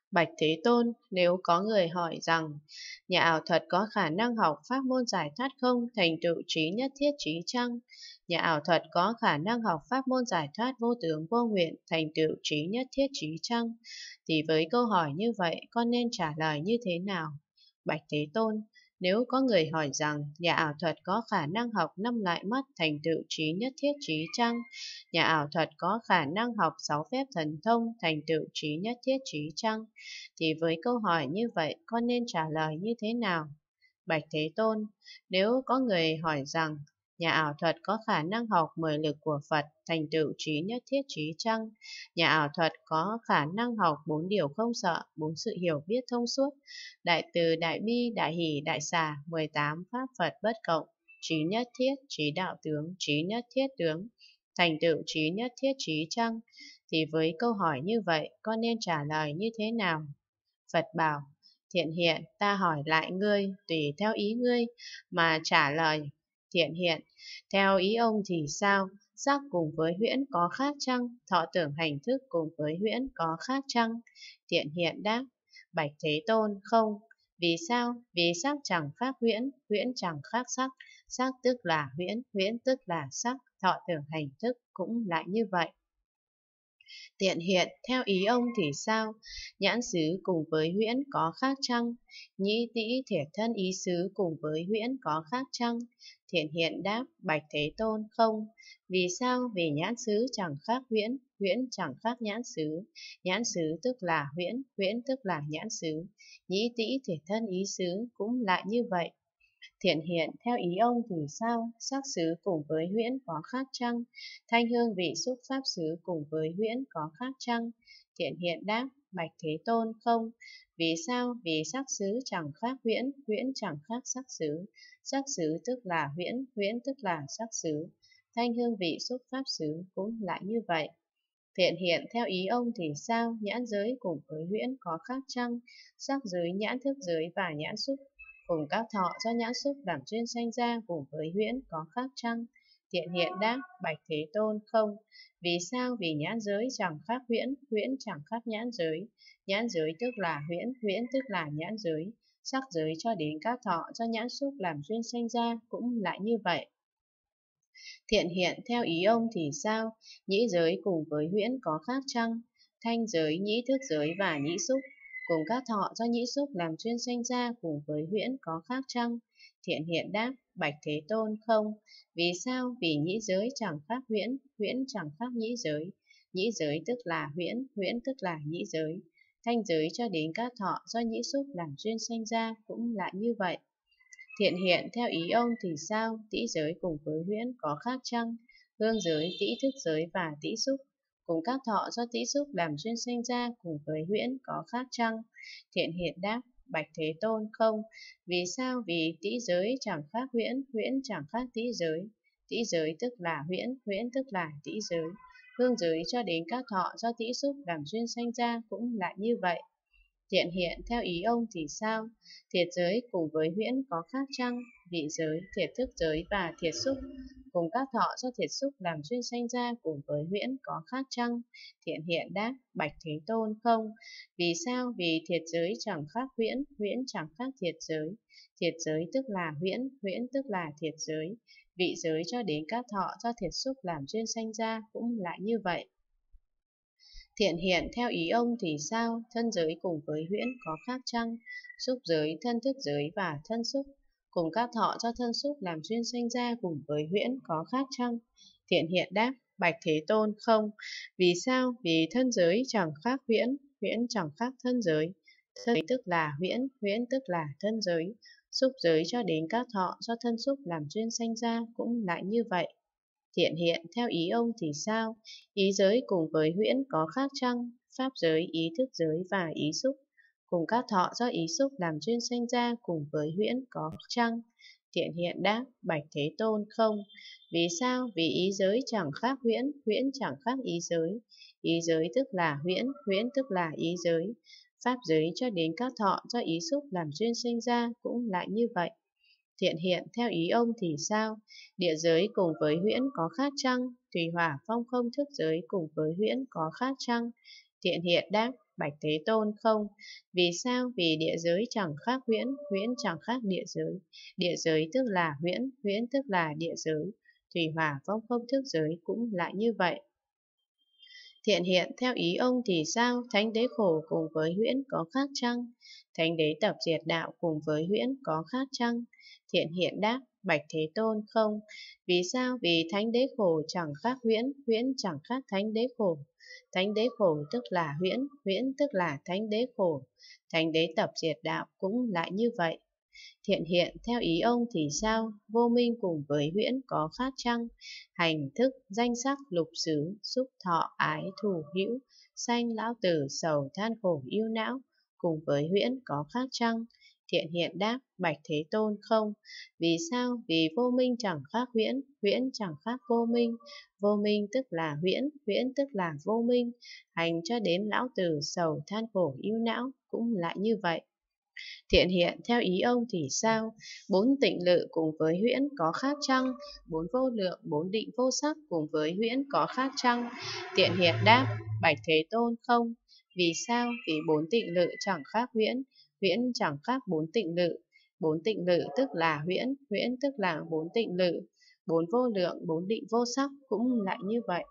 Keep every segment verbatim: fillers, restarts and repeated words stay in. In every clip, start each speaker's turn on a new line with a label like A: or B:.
A: Bạch Thế Tôn, nếu có người hỏi rằng nhà ảo thuật có khả năng học pháp môn giải thoát không thành tựu trí nhất thiết trí chăng? Nhà ảo thuật có khả năng học pháp môn giải thoát vô tướng vô nguyện thành tựu trí nhất thiết trí chăng? Thì với câu hỏi như vậy, con nên trả lời như thế nào? Bạch Thế Tôn, nếu có người hỏi rằng nhà ảo thuật có khả năng học năm loại mắt thành tựu trí nhất thiết trí chăng? Nhà ảo thuật có khả năng học sáu phép thần thông thành tựu trí nhất thiết trí chăng? Thì với câu hỏi như vậy, con nên trả lời như thế nào? Bạch Thế Tôn, nếu có người hỏi rằng nhà ảo thuật có khả năng học mười lực của Phật thành tựu trí nhất thiết trí chăng? Nhà ảo thuật có khả năng học bốn điều không sợ, bốn sự hiểu biết thông suốt, đại từ, đại bi, đại hỷ, đại xả, mười tám pháp Phật bất cộng, trí nhất thiết, trí đạo tướng, trí nhất thiết tướng, thành tựu trí nhất thiết trí chăng? Thì với câu hỏi như vậy, con nên trả lời như thế nào? Phật bảo, Thiện hiện, ta hỏi lại ngươi, tùy theo ý ngươi mà trả lời. Thiện hiện, theo ý ông thì sao? Sắc cùng với huyễn có khác chăng? Thọ tưởng hành thức cùng với huyễn có khác chăng? Thiện hiện đáp, Bạch Thế Tôn, không. Vì sao? Vì sắc chẳng khác huyễn, huyễn chẳng khác sắc, sắc tức là huyễn, huyễn tức là sắc, thọ tưởng hành thức cũng lại như vậy. Tiện hiện, theo ý ông thì sao? Nhãn xứ cùng với huyễn có khác chăng? Nhĩ tĩ thiệt thân ý xứ cùng với huyễn có khác chăng? Thiện hiện đáp, Bạch Thế Tôn, không. Vì sao? Vì nhãn xứ chẳng khác huyễn, huyễn chẳng khác nhãn xứ. Nhãn xứ tức là huyễn, huyễn tức là nhãn xứ. Nhĩ tĩ thiệt thân ý xứ cũng lại như vậy. Thiện hiện, theo ý ông thì sao? Sắc xứ cùng với huyễn có khác chăng? Thanh hương vị xúc pháp xứ cùng với huyễn có khác chăng? Thiện hiện đáp, Bạch Thế Tôn, không. Vì sao? Vì sắc xứ chẳng khác huyễn, huyễn chẳng khác sắc xứ. Sắc xứ tức là huyễn, huyễn tức là sắc xứ. Thanh hương vị xúc pháp xứ cũng lại như vậy. Thiện hiện, theo ý ông thì sao? Nhãn giới cùng với huyễn có khác chăng? Sắc giới, nhãn thức giới và nhãn xúc cùng các thọ do nhãn xúc làm duyên sanh ra cùng với huyễn có khác chăng? Thiện hiện đáp, Bạch Thế Tôn, không. Vì sao? Vì nhãn giới chẳng khác huyễn, huyễn chẳng khác nhãn giới. Nhãn giới tức là huyễn, huyễn tức là nhãn giới. Sắc giới cho đến các thọ do nhãn xúc làm duyên sanh ra cũng lại như vậy. Thiện hiện, theo ý ông thì sao? Nhĩ giới cùng với huyễn có khác chăng? Thanh giới, nhĩ thức giới và nhĩ xúc cùng các thọ do nhĩ xúc làm duyên sanh ra cùng với huyễn có khác chăng? Thiện hiện đáp, Bạch Thế Tôn, không. Vì sao? Vì nhĩ giới chẳng khác huyễn, huyễn chẳng khác nhĩ giới. Nhĩ giới tức là huyễn, huyễn tức là nhĩ giới. Thanh giới cho đến các thọ do nhĩ xúc làm duyên sanh ra cũng lại như vậy. Thiện hiện, theo ý ông thì sao? Tĩ giới cùng với huyễn có khác chăng? Hương giới, tĩ thức giới và tĩ xúc cùng các thọ do tĩ xúc làm duyên sanh ra cùng với huyễn có khác chăng? Thiện hiện đáp, Bạch Thế Tôn, không. Vì sao? Vì tĩ giới chẳng khác huyễn, huyễn chẳng khác tĩ giới. Tĩ giới tức là huyễn, huyễn tức là tĩ giới. Hương giới cho đến các thọ do tĩ xúc làm duyên sanh ra cũng lại như vậy. Thiện hiện, theo ý ông thì sao? Thiệt giới cùng với huyễn có khác chăng? Vị giới, thiệt thức giới và thiệt xúc cùng các thọ do thiệt xúc làm duyên sanh ra cùng với huyễn có khác chăng? Thiện hiện đáp, Bạch Thế Tôn, không. Vì sao? Vì thiệt giới chẳng khác huyễn, huyễn chẳng khác thiệt giới. Thiệt giới tức là huyễn, huyễn tức là thiệt giới. Vị giới cho đến các thọ do thiệt xúc làm duyên sanh ra cũng lại như vậy. Thiện hiện, theo ý ông thì sao? Thân giới cùng với huyễn có khác chăng? Xúc giới, thân thức giới và thân xúc cùng các thọ do thân xúc làm duyên sanh ra cùng với huyễn có khác chăng? Thiện hiện đáp, Bạch Thế Tôn, không. Vì sao? Vì thân giới chẳng khác huyễn, huyễn chẳng khác thân giới. Thân giới tức là huyễn, huyễn tức là thân giới. Xúc giới cho đến các thọ do thân xúc làm duyên sanh ra cũng lại như vậy. Thiện hiện, theo ý ông thì sao? Ý giới cùng với huyễn có khác chăng? Pháp giới, ý thức giới và ý xúc cùng các thọ do ý xúc làm duyên sanh ra cùng với huyễn có chăng? Thiện hiện đáp, Bạch Thế Tôn, không. Vì sao? Vì ý giới chẳng khác huyễn, huyễn chẳng khác ý giới. Ý giới tức là huyễn, huyễn tức là ý giới. Pháp giới cho đến các thọ do ý xúc làm duyên sanh ra cũng lại như vậy. Thiện hiện, theo ý ông thì sao? Địa giới cùng với huyễn có khác chăng? Thủy hỏa phong không thức giới cùng với huyễn có khác chăng? Thiện hiện đáp, Bạch Thế Tôn không. Vì sao? Vì địa giới chẳng khác huyễn, huyễn chẳng khác địa giới. Địa giới tức là huyễn, huyễn tức là địa giới. Thủy hỏa phong không thức giới cũng lại như vậy. Thiện hiện theo ý ông thì sao? Thánh đế khổ cùng với huyễn có khác chăng? Thánh đế tập diệt đạo cùng với huyễn có khác chăng? Thiện hiện đáp, Bạch Thế Tôn không. Vì sao? Vì thánh đế khổ chẳng khác huyễn, huyễn chẳng khác thánh đế khổ. Thánh đế khổ tức là huyễn, huyễn tức là thánh đế khổ. Thánh đế tập diệt đạo cũng lại như vậy. Thiện hiện theo ý ông thì sao? Vô minh cùng với huyễn có khác chăng? Hành thức, danh sắc, lục xứ, xúc thọ, ái, thù, hữu, sanh, lão tử, sầu, than khổ, yêu não cùng với huyễn có khác chăng? Thiện hiện đáp, Bạch Thế Tôn không. Vì sao? Vì vô minh chẳng khác huyễn, huyễn chẳng khác vô minh. Vô minh tức là huyễn, huyễn tức là vô minh. Hành cho đến lão tử, sầu, than khổ, yêu não cũng lại như vậy. Thiện hiện theo ý ông thì sao? Bốn tịnh lự cùng với huyễn có khác chăng? Bốn vô lượng, bốn định vô sắc cùng với huyễn có khác chăng? Thiện hiện đáp, Bạch Thế Tôn không. Vì sao? Vì bốn tịnh lự chẳng khác huyễn, huyễn chẳng khác bốn tịnh lự. Bốn tịnh lự tức là huyễn, huyễn tức là bốn tịnh lự. Bốn vô lượng, bốn định vô sắc cũng lại như vậy.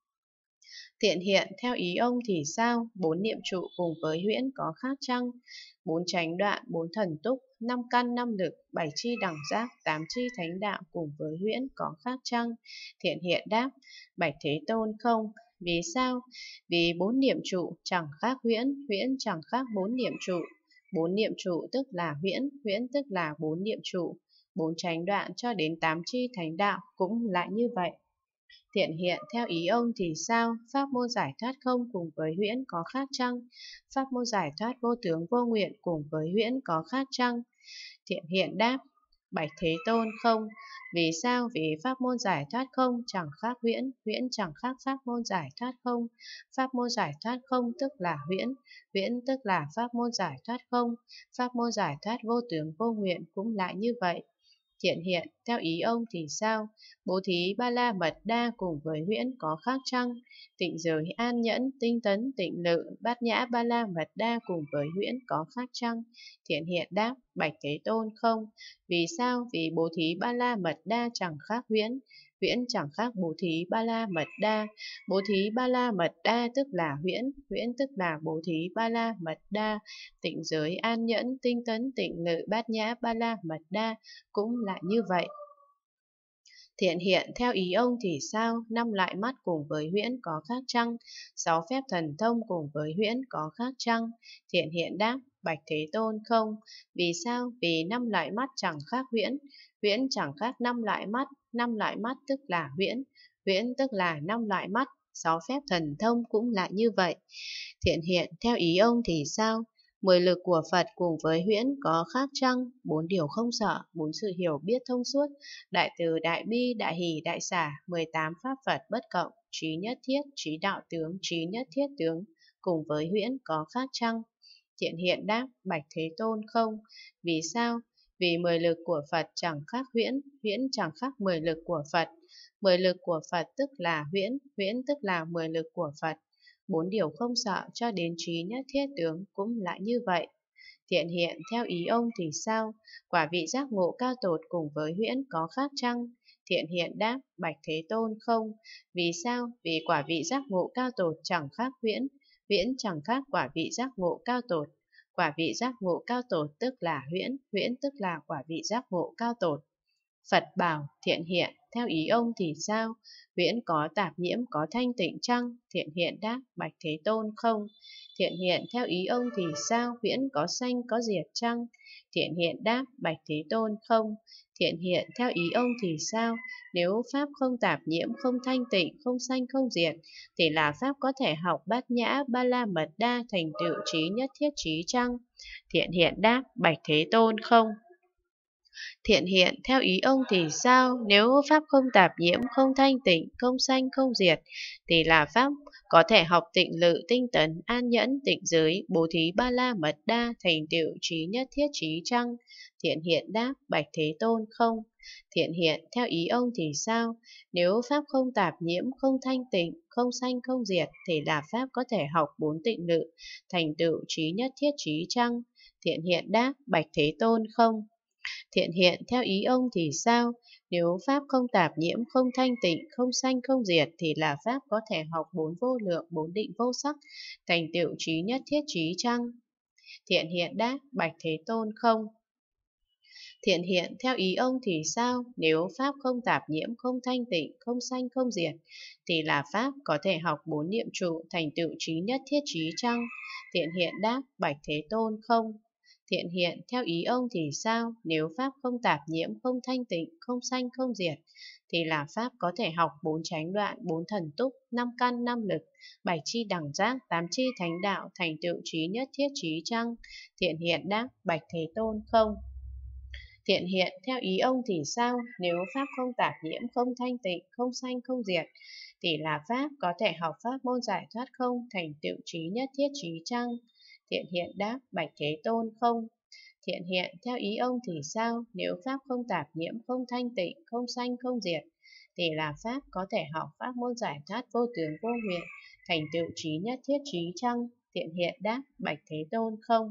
A: Thiện hiện theo ý ông thì sao? Bốn niệm trụ cùng với huyễn có khác chăng? Bốn chánh đoạn, bốn thần túc, năm căn, năm lực, bảy chi đẳng giác, tám chi thánh đạo cùng với huyễn có khác chăng? Thiện hiện đáp, Bạch Thế Tôn không. Vì sao? Vì bốn niệm trụ chẳng khác huyễn, huyễn chẳng khác bốn niệm trụ. Bốn niệm trụ tức là huyễn, huyễn tức là bốn niệm trụ. Bốn chánh đoạn cho đến tám chi thánh đạo cũng lại như vậy. Thiện hiện theo ý ông thì sao? Pháp môn giải thoát không cùng với huyễn có khác chăng? Pháp môn giải thoát vô tướng vô nguyện cùng với huyễn có khác chăng? Thiện hiện đáp, Bạch Thế Tôn không. Vì sao? Vì pháp môn giải thoát không chẳng khác huyễn, huyễn chẳng khác pháp môn giải thoát không. Pháp môn giải thoát không tức là huyễn, huyễn tức là pháp môn giải thoát không. Pháp môn giải thoát vô tướng vô nguyện cũng lại như vậy. Thiện hiện theo ý ông thì sao? Bố thí ba la mật đa cùng với huyễn có khác chăng? Tịnh giới an nhẫn, tinh tấn, tịnh lự, bát nhã ba la mật đa cùng với huyễn có khác chăng? Thiện hiện đáp, Bạch Thế Tôn không. Vì sao? Vì bố thí ba la mật đa chẳng khác huyễn, huyễn chẳng khác bố thí ba la mật đa. Bố thí ba la mật đa tức là huyễn, huyễn tức là bố thí ba la mật đa. Tịnh giới an nhẫn, tinh tấn, tịnh lự, bát nhã ba la mật đa cũng lại như vậy. Thiện hiện theo ý ông thì sao? Năm loại mắt cùng với huyễn có khác chăng? Sáu phép thần thông cùng với huyễn có khác chăng? Thiện hiện đáp, Bạch Thế Tôn không. Vì sao? Vì năm loại mắt chẳng khác huyễn, huyễn chẳng khác năm loại mắt. Năm loại mắt tức là huyễn, huyễn tức là năm loại mắt. Sáu phép thần thông cũng lại như vậy. Thiện hiện theo ý ông thì sao? Mười lực của Phật cùng với huyễn có khác chăng? Bốn điều không sợ, bốn sự hiểu biết thông suốt, đại từ, đại bi, đại hỷ, đại xả, mười tám pháp Phật bất cộng, trí nhất thiết, trí đạo tướng, trí nhất thiết tướng, cùng với huyễn có khác chăng? Thiện hiện đáp, Bạch Thế Tôn không. Vì sao? Vì mười lực của Phật chẳng khác huyễn, huyễn chẳng khác mười lực của Phật. Mười lực của Phật tức là huyễn, huyễn tức là mười lực của Phật. Bốn điều không sợ cho đến trí nhất thiết tướng cũng lại như vậy. Thiện hiện theo ý ông thì sao? Quả vị giác ngộ cao tột cùng với huyễn có khác chăng? Thiện hiện đáp, Bạch Thế Tôn không. Vì sao? Vì quả vị giác ngộ cao tột chẳng khác huyễn, huyễn chẳng khác quả vị giác ngộ cao tột. Quả vị giác ngộ cao tột tức là huyễn, huyễn tức là quả vị giác ngộ cao tột. Phật bảo, thiện hiện, theo ý ông thì sao? Huyễn có tạp nhiễm có thanh tịnh chăng? Thiện hiện đáp, Bạch Thế Tôn không. Thiện hiện theo ý ông thì sao? Huyễn có sanh có diệt chăng? Thiện hiện đáp, Bạch Thế Tôn không. Thiện hiện theo ý ông thì sao? Nếu pháp không tạp nhiễm, không thanh tịnh, không sanh không diệt, thì là pháp có thể học bát nhã ba la mật đa thành tựu trí nhất thiết trí chăng? Thiện hiện đáp, Bạch Thế Tôn không. Thiện hiện theo ý ông thì sao? Nếu pháp không tạp nhiễm, không thanh tịnh, không sanh, không diệt, thì là pháp có thể học tịnh lự, tinh tấn, an nhẫn, tịnh giới, bố thí ba la mật đa, thành tựu trí nhất thiết trí chăng? Thiện hiện đáp, bạch Thế Tôn, không. Thiện hiện theo ý ông thì sao? Nếu pháp không tạp nhiễm, không thanh tịnh, không sanh, không diệt, thì là pháp có thể học bốn tịnh lự, thành tựu trí nhất thiết trí chăng? Thiện hiện đáp, bạch Thế Tôn, không. Thiện hiện theo ý ông thì sao? Nếu pháp không tạp nhiễm, không thanh tịnh, không sanh, không diệt, thì là pháp có thể học bốn vô lượng, bốn định vô sắc, thành tựu trí nhất thiết trí chăng? Thiện hiện đáp, bạch Thế Tôn, không. Thiện hiện theo ý ông thì sao? Nếu pháp không tạp nhiễm, không thanh tịnh, không sanh, không diệt, thì là pháp có thể học bốn niệm trụ, thành tựu trí nhất thiết trí chăng? Thiện hiện đáp, bạch Thế Tôn, không. Thiện hiện theo ý ông thì sao? Nếu pháp không tạp nhiễm, không thanh tịnh, không sanh, không diệt, thì là pháp có thể học bốn chánh đoạn, bốn thần túc, năm căn, năm lực, bảy chi đẳng giác, tám chi thánh đạo, thành tựu trí nhất thiết trí chăng? Thiện hiện đáp, bạch Thế Tôn, không. Thiện hiện theo ý ông thì sao? Nếu pháp không tạp nhiễm, không thanh tịnh, không sanh, không diệt, thì là pháp có thể học pháp môn giải thoát không, thành tựu trí nhất thiết trí chăng? Thiện hiện đáp, bạch Thế Tôn, không. Thiện hiện theo ý ông thì sao? Nếu pháp không tạp nhiễm, không thanh tịnh, không sanh, không diệt, thì là pháp có thể học pháp môn giải thoát vô tướng vô nguyện, thành tựu trí nhất thiết trí chăng? Thiện hiện đáp, bạch Thế Tôn, không.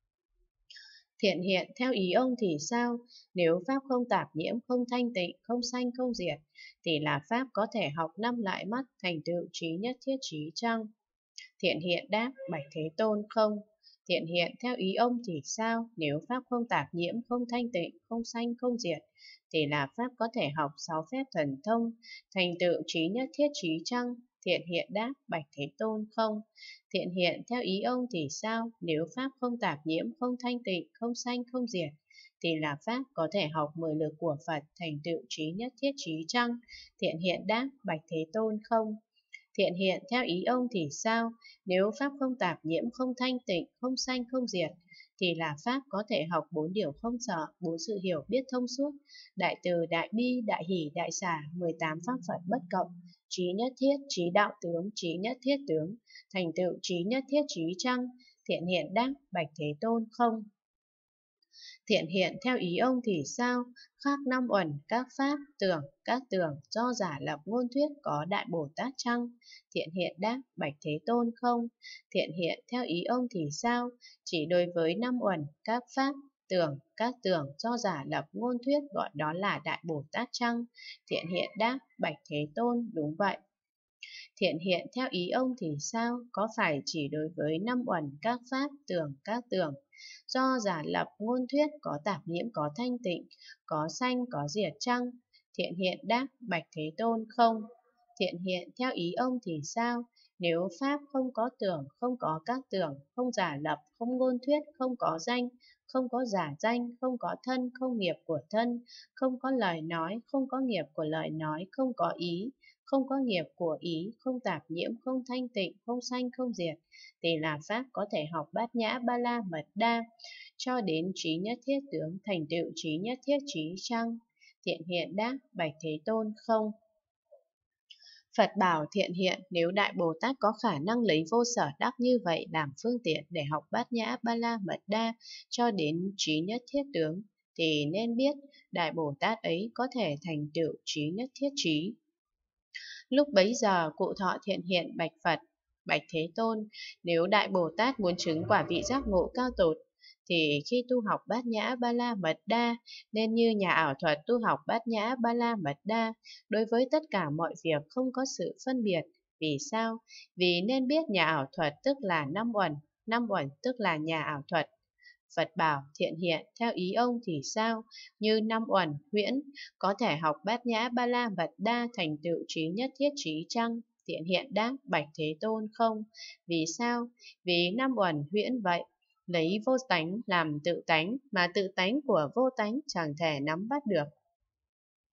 A: Thiện hiện theo ý ông thì sao? Nếu pháp không tạp nhiễm, không thanh tịnh, không sanh, không diệt, thì là pháp có thể học năm lại mắt, thành tựu trí nhất thiết trí chăng? Thiện hiện đáp, bạch Thế Tôn, không. Thiện hiện theo ý ông thì sao? Nếu pháp không tạp nhiễm, không thanh tịnh, không sanh, không diệt, thì là pháp có thể học sáu phép thần thông, thành tựu trí nhất thiết trí chăng? Thiện hiện đáp, bạch Thế Tôn, không. Thiện hiện theo ý ông thì sao? Nếu pháp không tạp nhiễm, không thanh tịnh, không sanh, không diệt, thì là pháp có thể học mười lực của Phật, thành tựu trí nhất thiết trí chăng? Thiện hiện đáp, bạch Thế Tôn, không. Thiện hiện theo ý ông thì sao? Nếu pháp không tạp nhiễm, không thanh tịnh, không sanh, không diệt, thì là pháp có thể học bốn điều không sợ, bốn sự hiểu biết thông suốt, đại từ, đại bi, đại hỷ, đại xả, mười tám pháp Phật bất cộng, trí nhất thiết, trí đạo tướng, trí nhất thiết tướng, thành tựu trí nhất thiết trí chăng? Thiện hiện đáp, bạch Thế Tôn, không. Thiện hiện theo ý ông thì sao? Khác năm uẩn, các pháp, tưởng, các tưởng, do giả lập ngôn thuyết có Đại Bồ Tát chăng? Thiện hiện đáp, bạch Thế Tôn, không. Thiện hiện theo ý ông thì sao? Chỉ đối với năm uẩn, các pháp, tưởng, các tưởng, do giả lập ngôn thuyết gọi đó là Đại Bồ Tát chăng? Thiện hiện đáp, bạch Thế Tôn, đúng vậy. Thiện hiện theo ý ông thì sao? Có phải chỉ đối với năm uẩn, các pháp, tưởng, các tưởng, do giả lập ngôn thuyết có tạp nhiễm, có thanh tịnh, có sanh, có diệt chăng? Thiện hiện đáp, bạch Thế Tôn, không. Thiện hiện theo ý ông thì sao? Nếu pháp không có tưởng, không có các tưởng, không giả lập, không ngôn thuyết, không có danh, không có giả danh, không có thân, không nghiệp của thân, không có lời nói, không có nghiệp của lời nói, không có ý, không có nghiệp của ý, không tạp nhiễm, không thanh tịnh, không sanh, không diệt, thì là pháp có thể học bát nhã ba la mật đa, cho đến trí nhất thiết tướng, thành tựu trí nhất thiết trí chăng? Thiện hiện đáp, bạch Thế Tôn, không. Phật bảo thiện hiện, nếu Đại Bồ Tát có khả năng lấy vô sở đắc như vậy làm phương tiện để học bát nhã ba la mật đa cho đến trí nhất thiết tướng, thì nên biết Đại Bồ Tát ấy có thể thành tựu trí nhất thiết trí. Lúc bấy giờ cụ thọ thiện hiện bạch Phật, bạch Thế Tôn, nếu Đại Bồ Tát muốn chứng quả vị giác ngộ cao tột, thì khi tu học bát nhã ba la mật đa, nên như nhà ảo thuật tu học bát nhã ba la mật đa, đối với tất cả mọi việc không có sự phân biệt. Vì sao? Vì nên biết nhà ảo thuật tức là năm uẩn, năm uẩn tức là nhà ảo thuật. Phật bảo thiện hiện theo ý ông thì sao? Như năm uẩn, huyễn, có thể học bát nhã ba la mật đa thành tựu trí nhất thiết trí chăng? Thiện hiện đáp, bạch Thế Tôn, không. Vì sao? Vì năm uẩn huyễn vậy, lấy vô tánh làm tự tánh, mà tự tánh của vô tánh chẳng thể nắm bắt được.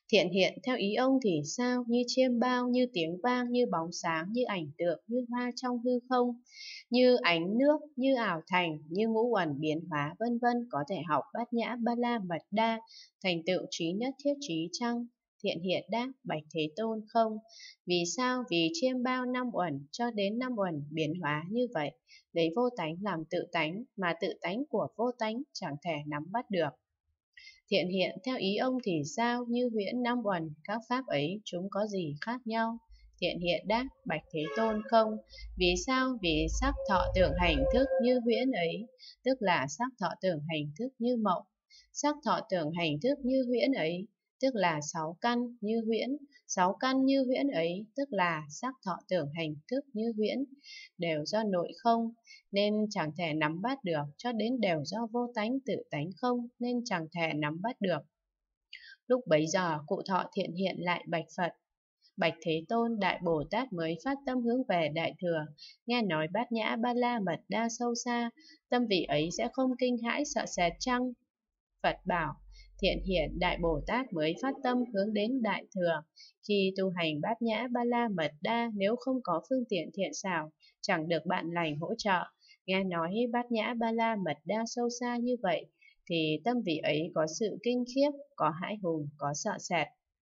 A: Thiện hiện theo ý ông thì sao? Như chiêm bao, như tiếng vang, như bóng sáng, như ảnh tượng, như hoa trong hư không, như ánh nước, như ảo thành, như ngũ uẩn biến hóa, vân vân. Có thể học bát nhã ba la mật đa, thành tựu trí nhất thiết trí chăng? Thiện hiện đáp: bạch Thế Tôn, không. Vì sao? Vì chiêm bao năm uẩn cho đến năm uẩn biến hóa như vậy, lấy vô tánh làm tự tánh, mà tự tánh của vô tánh chẳng thể nắm bắt được. Thiện hiện theo ý ông thì sao? Như huyễn năm uẩn, các pháp ấy chúng có gì khác nhau? Thiện hiện đáp: bạch Thế Tôn, không. Vì sao? Vì sắc thọ tưởng hành thức như huyễn ấy, tức là sắc thọ tưởng hành thức như mộng. Sắc thọ tưởng hành thức như huyễn ấy, tức là sáu căn như huyễn. Sáu căn như huyễn ấy, tức là sắc thọ tưởng hành thức như huyễn, đều do nội không, nên chẳng thể nắm bắt được, cho đến đều do vô tánh tự tánh không, nên chẳng thể nắm bắt được. Lúc bấy giờ, cụ thọ thiện hiện lại bạch Phật: bạch Thế Tôn, Đại Bồ Tát mới phát tâm hướng về Đại Thừa, nghe nói bát nhã ba la mật đa sâu xa, tâm vị ấy sẽ không kinh hãi sợ sệt chăng? Phật bảo: thiện hiện, Đại Bồ Tát mới phát tâm hướng đến Đại Thừa, khi tu hành bát nhã ba la mật đa, nếu không có phương tiện thiện xảo, chẳng được bạn lành hỗ trợ, nghe nói bát nhã ba la mật đa sâu xa như vậy, thì tâm vị ấy có sự kinh khiếp, có hãi hùng, có sợ sệt.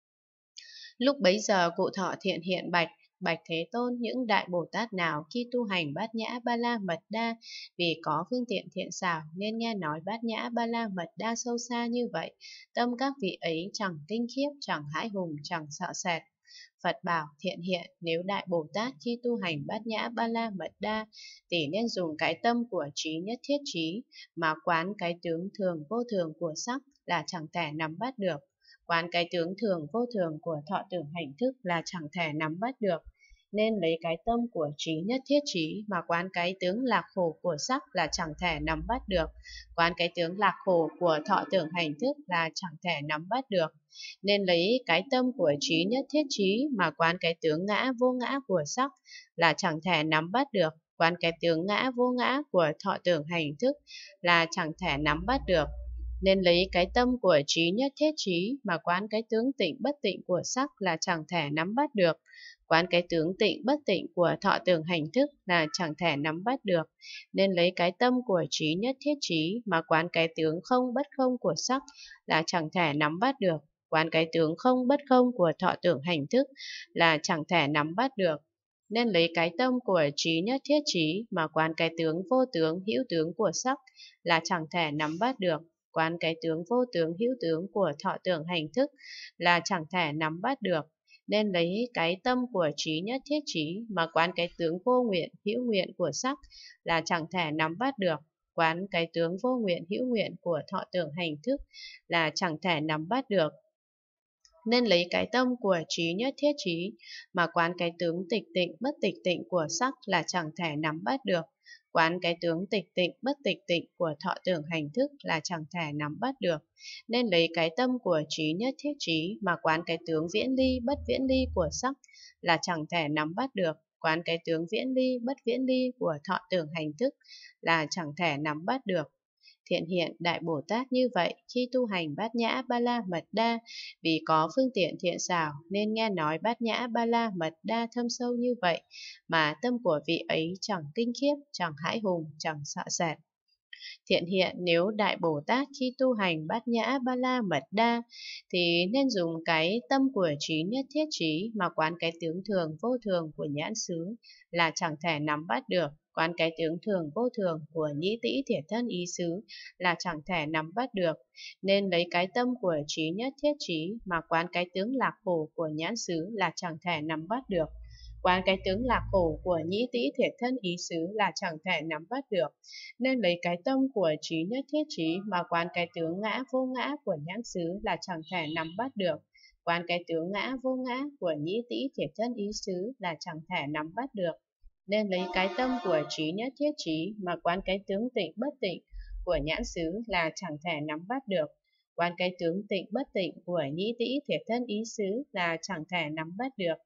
A: Lúc bấy giờ cụ thọ thiện hiện bạch: bạch Thế Tôn, những đại Bồ Tát nào khi tu hành bát nhã ba la mật đa, vì có phương tiện thiện xảo nên nghe nói bát nhã ba la mật đa sâu xa như vậy, tâm các vị ấy chẳng kinh khiếp, chẳng hãi hùng, chẳng sợ sệt. Phật bảo: thiện hiện, nếu đại Bồ Tát khi tu hành bát nhã ba la mật đa, thì nên dùng cái tâm của trí nhất thiết trí mà quán cái tướng thường vô thường của sắc, là chẳng thể nắm bắt được. Quán cái tướng thường vô thường của thọ tưởng hành thức, là chẳng thể nắm bắt được. Nên lấy cái tâm của trí nhất thiết trí mà quán cái tướng lạc khổ của sắc, là chẳng thể nắm bắt được. Quán cái tướng lạc khổ của thọ tưởng hành thức, là chẳng thể nắm bắt được. Nên lấy cái tâm của trí nhất thiết trí mà quán cái tướng ngã vô ngã của sắc, là chẳng thể nắm bắt được. Quán cái tướng ngã vô ngã của thọ tưởng hành thức, là chẳng thể nắm bắt được. Nên lấy cái tâm của trí nhất thiết trí mà quán cái tướng tịnh bất tịnh của sắc, là chẳng thể nắm bắt được. Quán cái tướng tịnh bất tịnh của thọ tưởng hành thức, là chẳng thể nắm bắt được. Nên lấy cái tâm của trí nhất thiết trí mà quán cái tướng không bất không của sắc, là chẳng thể nắm bắt được. Quán cái tướng không bất không của thọ tưởng hành thức, là chẳng thể nắm bắt được. Nên lấy cái tâm của trí nhất thiết trí mà quán cái tướng vô tướng hữu tướng của sắc, là chẳng thể nắm bắt được. Quán cái tướng vô tướng hữu tướng của thọ tưởng hành thức, là chẳng thể nắm bắt được. Nên lấy cái tâm của trí nhất thiết trí mà quán cái tướng vô nguyện hữu nguyện của sắc, là chẳng thể nắm bắt được. Quán cái tướng vô nguyện hữu nguyện của thọ tưởng hành thức, là chẳng thể nắm bắt được. Nên lấy cái tâm của trí nhất thiết trí mà quán cái tướng tịch tịnh bất tịch tịnh của sắc, là chẳng thể nắm bắt được. Quán cái tướng tịch tịnh bất tịch tịnh của thọ tưởng hành thức, là chẳng thể nắm bắt được. Nên lấy cái tâm của trí nhất thiết trí mà quán cái tướng viễn ly bất viễn ly của sắc, là chẳng thể nắm bắt được. Quán cái tướng viễn ly bất viễn ly của thọ tưởng hành thức, là chẳng thể nắm bắt được. Thiện hiện, Đại Bồ Tát như vậy, khi tu hành bát nhã ba la mật đa, vì có phương tiện thiện xảo nên nghe nói bát nhã ba la mật đa thâm sâu như vậy, mà tâm của vị ấy chẳng kinh khiếp, chẳng hãi hùng, chẳng sợ sệt. Thiện hiện, nếu Đại Bồ Tát khi tu hành bát nhã ba la mật đa, thì nên dùng cái tâm của trí nhất thiết trí mà quán cái tướng thường vô thường của nhãn xứ, là chẳng thể nắm bắt được. Quán cái tướng thường vô thường của nhĩ tĩ thiệt thân ý xứ, là chẳng thể nắm bắt được. Nên lấy cái tâm của trí nhất thiết trí mà quán cái tướng lạc khổ của nhãn xứ, là chẳng thể nắm bắt được. Quán cái tướng lạc khổ của nhĩ tĩ thiệt thân ý xứ, là chẳng thể nắm bắt được. Nên lấy cái tâm của trí nhất thiết trí mà quán cái tướng ngã vô ngã của nhãn xứ, là chẳng thể nắm bắt được. Quán cái tướng ngã vô ngã của nhĩ tĩ thiệt thân ý xứ, là chẳng thể nắm bắt được. Nên lấy cái tâm của trí nhất thiết trí mà quán cái tướng tịnh bất tịnh của nhãn xứ, là chẳng thể nắm bắt được. Quán cái tướng tịnh bất tịnh của nhĩ tĩ thiệt thân ý xứ, là chẳng thể nắm bắt được.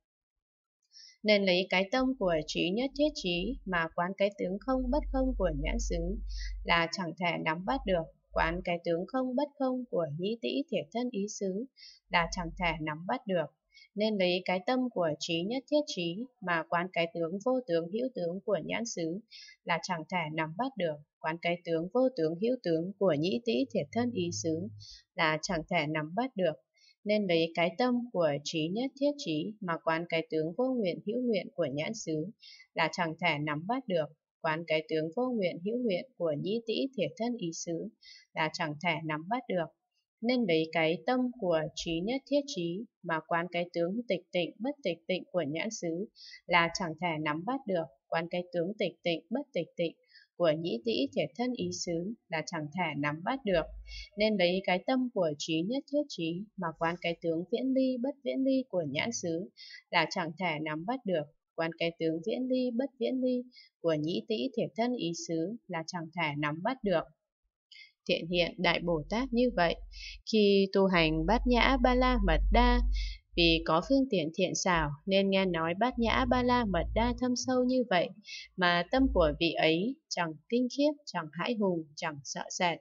A: Nên lấy cái tâm của trí nhất thiết trí mà quán cái tướng không bất không của nhãn xứ, là chẳng thể nắm bắt được. quán cái tướng không bất không của nhĩ tĩ thiệt thân ý xứ là chẳng thể nắm bắt được. Nên lấy cái tâm của trí nhất thiết trí mà quán cái tướng vô tướng hữu tướng của nhãn xứ là chẳng thể nắm bắt được. Quán cái tướng vô tướng hữu tướng của nhĩ tĩ thiệt thân ý xứ là chẳng thể nắm bắt được. Nên lấy cái tâm của trí nhất thiết trí mà quán cái tướng vô nguyện hữu nguyện của nhãn xứ là chẳng thể nắm bắt được. Quán cái tướng vô nguyện hữu nguyện của nhĩ tĩ thiệt thân ý xứ là chẳng thể nắm bắt được. Nên lấy cái tâm của trí nhất thiết trí mà quán cái tướng tịch tịnh bất tịch tịnh của nhãn xứ là chẳng thể nắm bắt được. Quán cái tướng tịch tịnh bất tịch tịnh của nhĩ tĩ thiệt thân ý xứ là chẳng thể nắm bắt được. Nên lấy cái tâm của trí nhất thiết trí mà quán cái tướng viễn ly bất viễn ly của nhãn xứ là chẳng thể nắm bắt được. Quán cái tướng viễn ly bất viễn ly của nhĩ tĩ thiệt thân ý xứ là chẳng thể nắm bắt được. Thiện hiện Đại Bồ Tát như vậy, khi tu hành Bát Nhã Ba La Mật Đa, vì có phương tiện thiện xảo nên nghe nói Bát Nhã Ba La Mật Đa thâm sâu như vậy, mà tâm của vị ấy chẳng kinh khiếp, chẳng hãi hùng, chẳng sợ sệt.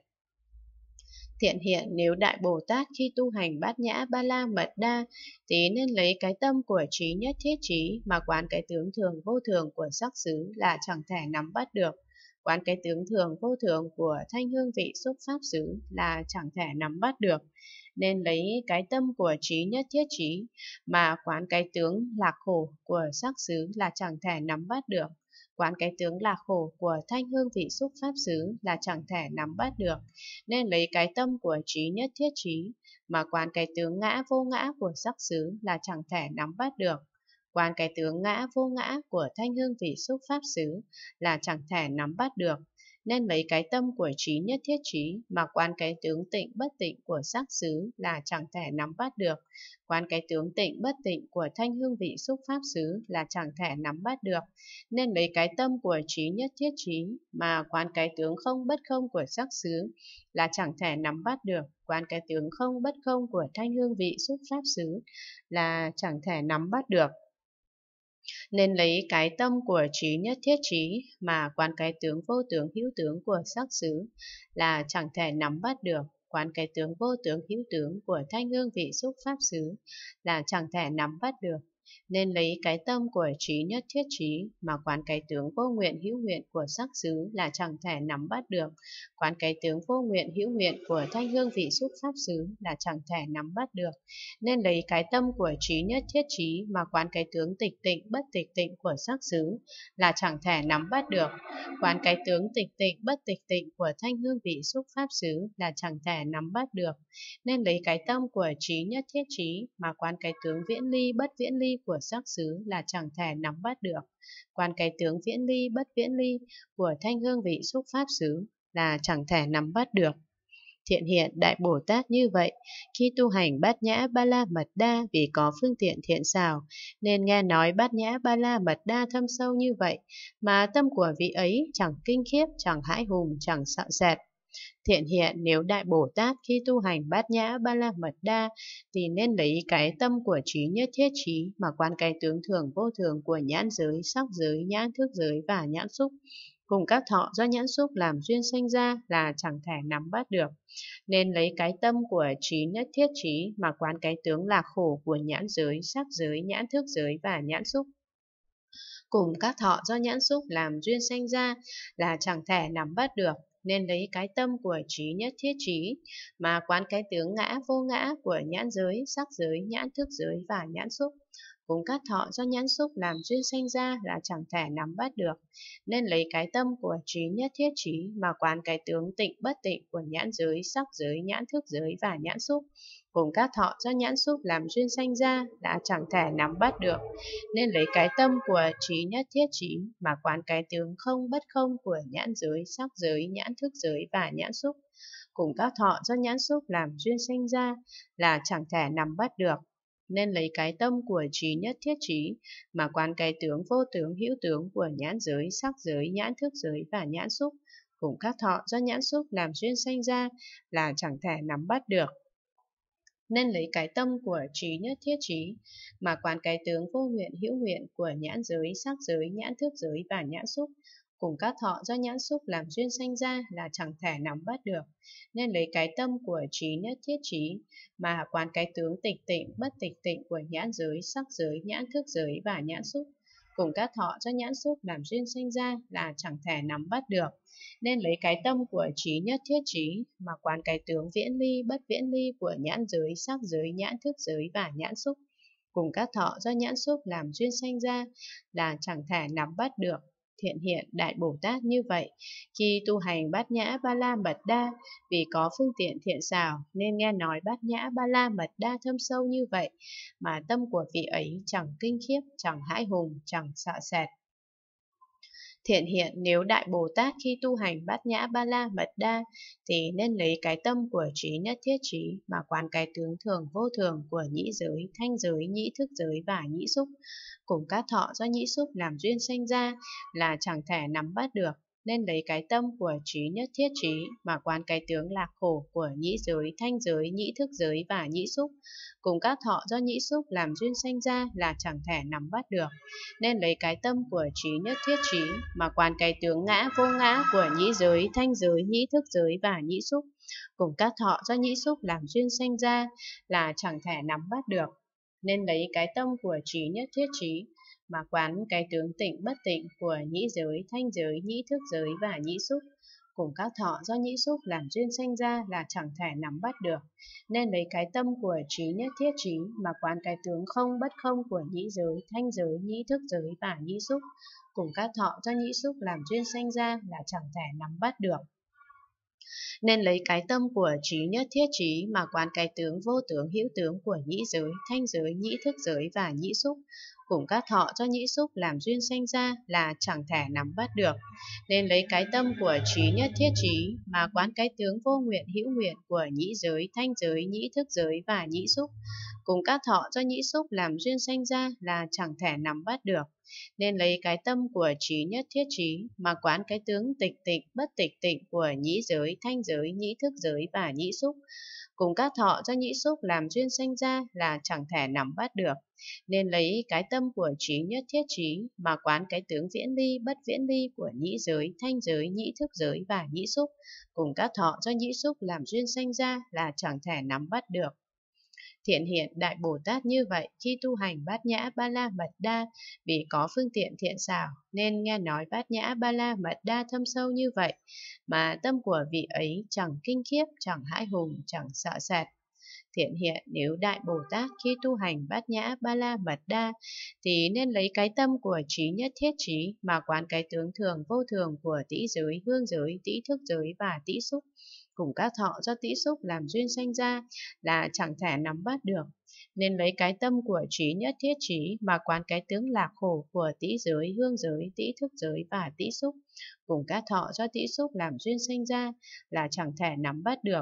A: Thiện hiện nếu Đại Bồ Tát khi tu hành Bát Nhã Ba La Mật Đa thì nên lấy cái tâm của trí nhất thiết trí mà quán cái tướng thường vô thường của sắc xứ là chẳng thể nắm bắt được. Quán cái tướng thường vô thường của thanh hương vị xúc pháp xứ là chẳng thể nắm bắt được. Nên lấy cái tâm của trí nhất thiết trí mà quán cái tướng lạc khổ của sắc xứ là chẳng thể nắm bắt được. Quán cái tướng lạc khổ của thanh hương vị xúc pháp xứ là chẳng thể nắm bắt được. Nên lấy cái tâm của trí nhất thiết trí mà quán cái tướng ngã vô ngã của sắc xứ là chẳng thể nắm bắt được. Quán cái tướng ngã vô ngã của thanh hương vị xúc pháp xứ là chẳng thể nắm bắt được. Nên lấy cái tâm của trí nhất thiết trí mà quán cái tướng tịnh bất tịnh của sắc xứ là chẳng thể nắm bắt được. Quán cái tướng tịnh bất tịnh của thanh hương vị xúc pháp xứ là chẳng thể nắm bắt được. Nên lấy cái tâm của trí nhất thiết trí mà quán cái tướng không bất không của sắc xứ là chẳng thể nắm bắt được. Quán cái tướng không bất không của thanh hương vị xúc pháp xứ là chẳng thể nắm bắt được. Nên lấy cái tâm của trí nhất thiết trí mà quán cái tướng vô tướng hữu tướng của sắc xứ là chẳng thể nắm bắt được. Quán cái tướng vô tướng hữu tướng của thanh hương vị xúc pháp xứ là chẳng thể nắm bắt được. Nên lấy cái tâm của trí nhất thiết trí mà quán cái tướng vô nguyện hữu nguyện của sắc xứ là chẳng thể nắm bắt được. Quán cái tướng vô nguyện hữu nguyện của thanh hương vị xúc pháp xứ là chẳng thể nắm bắt được. Nên lấy cái tâm của trí nhất thiết trí mà quán cái tướng tịch tịnh bất tịch tịnh của sắc xứ là chẳng thể nắm bắt được. Quán cái tướng tịch tịnh bất tịch tịnh của thanh hương vị xúc pháp xứ là chẳng thể nắm bắt được. Nên lấy cái tâm của trí nhất thiết trí mà quán cái tướng viễn ly bất viễn ly của sắc xứ là chẳng thể nắm bắt được. Quán cái tướng viễn ly bất viễn ly của thanh hương vị xúc pháp xứ là chẳng thể nắm bắt được. Thiện hiện Đại Bồ Tát như vậy, khi tu hành Bát Nhã Ba La Mật Đa vì có phương tiện thiện xảo, nên nghe nói Bát Nhã Ba La Mật Đa thâm sâu như vậy, mà tâm của vị ấy chẳng kinh khiếp, chẳng hãi hùng, chẳng sợ sệt. Thiện hiện nếu Đại Bồ Tát khi tu hành Bát Nhã Ba La Mật Đa thì nên lấy cái tâm của trí nhất thiết trí mà quán cái tướng thường vô thường của nhãn giới, sắc giới, nhãn thức giới và nhãn xúc cùng các thọ do nhãn xúc làm duyên sanh ra là chẳng thể nắm bắt được. Nên lấy cái tâm của trí nhất thiết trí mà quán cái tướng lạc khổ của nhãn giới, sắc giới, nhãn thức giới và nhãn xúc cùng các thọ do nhãn xúc làm duyên sanh ra là chẳng thể nắm bắt được. Nên lấy cái tâm của trí nhất thiết trí mà quán cái tướng ngã vô ngã của nhãn giới, sắc giới, nhãn thức giới và nhãn xúc cùng các thọ do nhãn xúc làm duyên sanh ra là chẳng thể nắm bắt được. Nên lấy cái tâm của trí nhất thiết trí mà quán cái tướng tịnh bất tịnh của nhãn giới, sắc giới, nhãn thức giới và nhãn xúc cùng các thọ do nhãn xúc làm duyên sanh ra là chẳng thể nắm bắt được. Nên lấy cái tâm của trí nhất thiết trí mà quán cái tướng không bất không của nhãn giới, sắc giới, nhãn thức giới và nhãn xúc cùng các thọ do nhãn xúc làm duyên sanh ra là chẳng thể nắm bắt được. Nên lấy cái tâm của trí nhất thiết trí mà quán cái tướng vô tướng hữu tướng của nhãn giới, sắc giới, nhãn thức giới và nhãn xúc cùng các thọ do nhãn xúc làm duyên sanh ra là chẳng thể nắm bắt được. Nên lấy cái tâm của trí nhất thiết trí mà quán cái tướng vô nguyện hữu nguyện của nhãn giới, sắc giới, nhãn thức giới và nhãn xúc cùng các thọ do nhãn xúc làm duyên sanh ra là chẳng thể nắm bắt được, nên lấy cái tâm của trí nhất thiết trí mà quán cái tướng tịch tịnh bất tịch tịnh của nhãn giới, sắc giới, nhãn thức giới và nhãn xúc, cùng các thọ do nhãn xúc làm duyên sanh ra là chẳng thể nắm bắt được, nên lấy cái tâm của trí nhất thiết trí mà quán cái tướng viễn ly bất viễn ly của nhãn giới, sắc giới, nhãn thức giới và nhãn xúc, cùng các thọ do nhãn xúc làm duyên sanh ra là chẳng thể nắm bắt được. Thiện hiện Đại Bồ Tát như vậy, khi tu hành Bát Nhã Ba La Mật Đa, vì có phương tiện thiện xảo nên nghe nói Bát Nhã Ba La Mật Đa thâm sâu như vậy, mà tâm của vị ấy chẳng kinh khiếp, chẳng hãi hùng, chẳng sợ sệt. Thiện hiện nếu Đại Bồ Tát khi tu hành Bát Nhã Ba La Mật Đa thì nên lấy cái tâm của trí nhất thiết trí mà quán cái tướng thường vô thường của nhĩ giới, thanh giới, nhĩ thức giới và nhĩ xúc, cùng các thọ do nhĩ xúc làm duyên sanh ra là chẳng thể nắm bắt được, nên lấy cái tâm của trí nhất thiết trí mà quán cái tướng lạc khổ của nhĩ giới, thanh giới, nhĩ thức giới và nhĩ xúc, cùng các thọ do nhĩ xúc làm duyên sanh ra là chẳng thể nắm bắt được, nên lấy cái tâm của trí nhất thiết trí mà quán cái tướng ngã vô ngã của nhĩ giới, thanh giới, nhĩ thức giới và nhĩ xúc, cùng các thọ do nhĩ xúc làm duyên sanh ra là chẳng thể nắm bắt được, nên lấy cái tâm của trí nhất thiết trí mà quán cái tướng tịnh bất tịnh của nhĩ giới, thanh giới, nhĩ thức giới và nhĩ xúc, cùng các thọ do nhĩ xúc làm duyên sanh ra là chẳng thể nắm bắt được, nên lấy cái tâm của trí nhất thiết trí mà quán cái tướng không bất không của nhĩ giới, thanh giới, nhĩ thức giới và nhĩ xúc, cùng các thọ do nhĩ xúc làm duyên sanh ra là chẳng thể nắm bắt được, nên lấy cái tâm của trí nhất thiết trí mà quán cái tướng vô tướng hữu tướng của nhĩ giới, thanh giới, nhĩ thức giới và nhĩ xúc, cùng các thọ do nhĩ xúc làm duyên sanh ra là chẳng thể nắm bắt được, nên lấy cái tâm của trí nhất thiết trí mà quán cái tướng vô nguyện hữu nguyện của nhĩ giới, thanh giới, nhĩ thức giới và nhĩ xúc, cùng các thọ do nhĩ xúc làm duyên sanh ra là chẳng thể nắm bắt được, nên lấy cái tâm của trí nhất thiết trí mà quán cái tướng tịch tịnh bất tịch tịnh của nhĩ giới, thanh giới, nhĩ thức giới và nhĩ xúc, cùng các thọ do nhĩ xúc làm duyên sanh ra là chẳng thể nắm bắt được, nên lấy cái tâm của trí nhất thiết trí mà quán cái tướng viễn ly bất viễn ly của nhĩ giới, thanh giới, nhĩ thức giới và nhĩ xúc, cùng các thọ do nhĩ xúc làm duyên sanh ra là chẳng thể nắm bắt được. Thiện hiện Đại Bồ Tát như vậy, khi tu hành Bát Nhã Ba La Mật Đa, vì có phương tiện thiện xảo nên nghe nói Bát Nhã Ba La Mật Đa thâm sâu như vậy, mà tâm của vị ấy chẳng kinh khiếp, chẳng hãi hùng, chẳng sợ sệt. Thiện hiện nếu Đại Bồ Tát khi tu hành Bát Nhã Ba La Mật Đa thì nên lấy cái tâm của trí nhất thiết trí mà quán cái tướng thường vô thường của tĩ giới, hương giới, tĩ thức giới và tĩ xúc, cùng các thọ do tĩ xúc làm duyên sanh ra là chẳng thể nắm bắt được, nên lấy cái tâm của trí nhất thiết trí mà quán cái tướng lạc khổ của tĩ giới, hương giới, tĩ thức giới và tĩ xúc, cùng các thọ do tĩ xúc làm duyên sanh ra là chẳng thể nắm bắt được,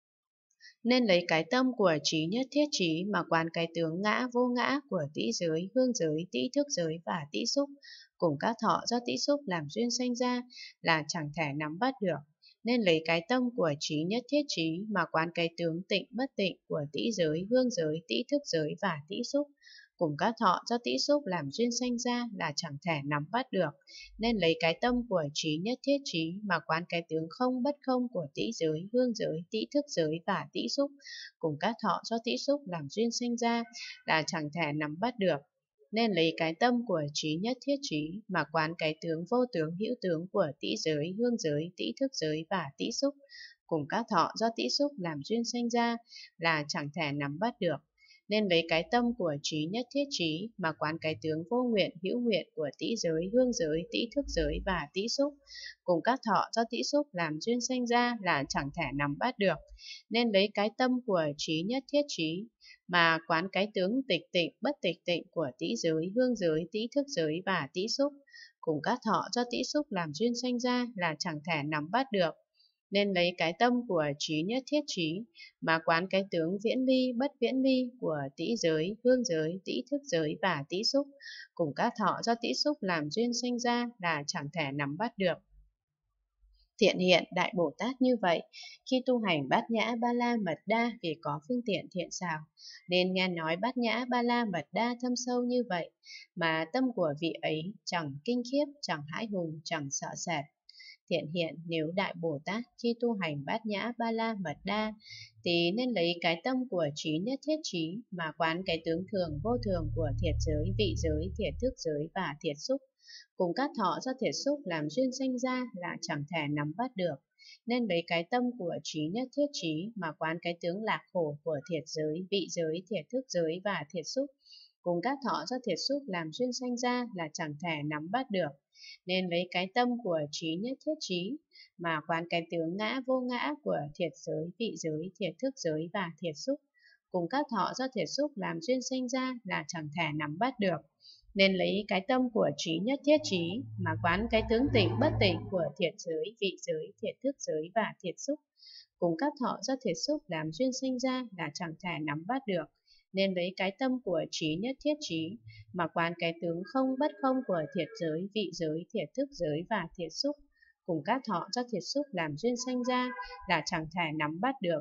A: nên lấy cái tâm của trí nhất thiết trí mà quán cái tướng ngã vô ngã của tĩ giới, hương giới, tĩ thức giới và tĩ xúc, cùng các thọ do tĩ xúc làm duyên sanh ra là chẳng thể nắm bắt được, nên lấy cái tâm của trí nhất thiết trí mà quán cái tướng tịnh bất tịnh của tĩ giới, hương giới, tĩ thức giới và tĩ xúc, cùng các thọ do tĩ xúc làm duyên sanh ra là chẳng thể nắm bắt được, nên lấy cái tâm của trí nhất thiết trí mà quán cái tướng không bất không của tĩ giới, hương giới, tĩ thức giới và tĩ xúc, cùng các thọ do tĩ xúc làm duyên sanh ra là chẳng thể nắm bắt được, nên lấy cái tâm của trí nhất thiết trí mà quán cái tướng vô tướng hữu tướng của tĩ giới, hương giới, tĩ thức giới và tĩ xúc, cùng các thọ do tĩ xúc làm duyên sanh ra là chẳng thể nắm bắt được, nên lấy cái tâm của trí nhất thiết trí mà quán cái tướng vô nguyện hữu nguyện của tĩ giới, hương giới, tĩ thức giới và tĩ xúc, cùng các thọ do tĩ xúc làm duyên sanh ra là chẳng thể nắm bắt được, nên lấy cái tâm của trí nhất thiết trí mà quán cái tướng tịch tịnh bất tịch tịnh của tĩ giới, hương giới, tĩ thức giới và tĩ xúc, cùng các thọ do tĩ xúc làm duyên sanh ra là chẳng thể nắm bắt được, nên lấy cái tâm của trí nhất thiết trí mà quán cái tướng viễn ly bất viễn ly của tĩ giới, hương giới, tĩ thức giới và tĩ xúc, cùng các thọ do tĩ xúc làm duyên sanh ra là chẳng thể nắm bắt được. Thiện hiện Đại Bồ Tát như vậy, khi tu hành Bát Nhã Ba La Mật Đa vì có phương tiện thiện xảo, nên nghe nói Bát Nhã Ba La Mật Đa thâm sâu như vậy, mà tâm của vị ấy chẳng kinh khiếp, chẳng hãi hùng, chẳng sợ sệt. Thiện hiện nếu Đại Bồ Tát khi tu hành Bát Nhã Ba La Mật Đa thì nên lấy cái tâm của trí nhất thiết trí mà quán cái tướng thường vô thường của thiệt giới, vị giới, thiệt thức giới và thiệt xúc, cùng các thọ do thiệt xúc làm duyên sanh ra là chẳng thể nắm bắt được. Nên lấy cái tâm của trí nhất thiết trí mà quán cái tướng lạc khổ của thiệt giới, vị giới, thiệt thức giới và thiệt xúc, cùng các thọ do thiệt xúc làm duyên sanh ra là chẳng thể nắm bắt được. Nên lấy cái tâm của trí nhất thiết trí mà quán cái tướng ngã vô ngã của thiệt giới, vị giới, thiệt thức giới và thiệt xúc, cùng các thọ do thiệt xúc làm duyên sanh ra là chẳng thể nắm bắt được. Nên lấy cái tâm của trí nhất thiết trí mà quán cái tướng tịnh bất tịnh của thiệt giới, vị giới, thiệt thức giới và thiệt xúc, cùng các thọ do thiệt xúc làm duyên sanh ra là chẳng thể nắm bắt được. Nên lấy cái tâm của trí nhất thiết trí mà quán cái tướng không bất không của thiệt giới, vị giới, thiệt thức giới và thiệt xúc, cùng các thọ do thiệt xúc làm duyên sanh ra là chẳng thể nắm bắt được.